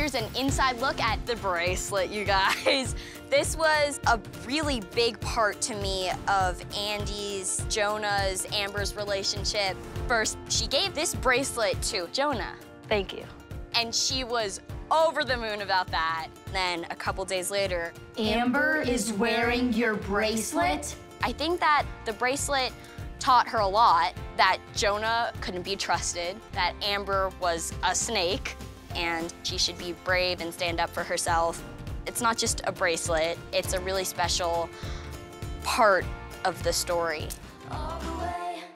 here's an inside look at the bracelet, you guys. This was a really big part to me of Andi's, Jonah's, Amber's relationship. First, she gave this bracelet to Jonah. Thank you. And she was over the moon about that. Then a couple days later, Amber is wearing your bracelet? I think that the bracelet taught her a lot, that Jonah couldn't be trusted, that Amber was a snake, and she should be brave and stand up for herself. It's not just a bracelet, it's a really special part of the story.